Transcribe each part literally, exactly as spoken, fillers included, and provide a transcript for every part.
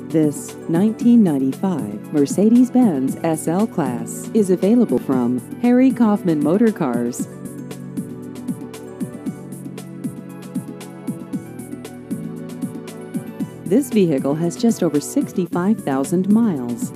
This nineteen ninety-five Mercedes-Benz S L Class is available from Harry Kaufman Motor Cars. This vehicle has just over sixty-five thousand miles.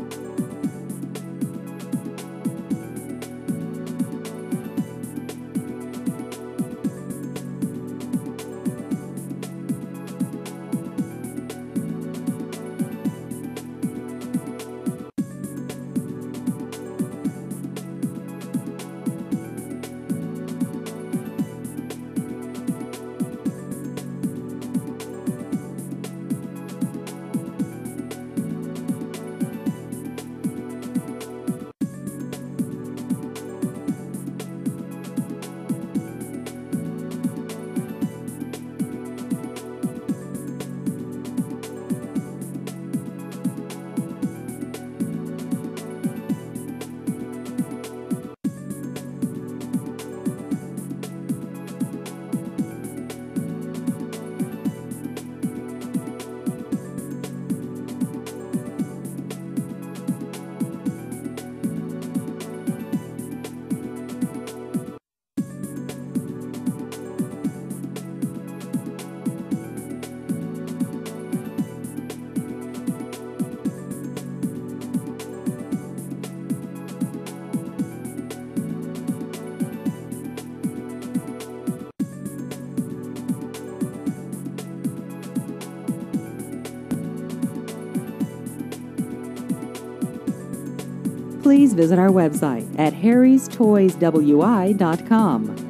Please visit our website at harrys toys w i dot com.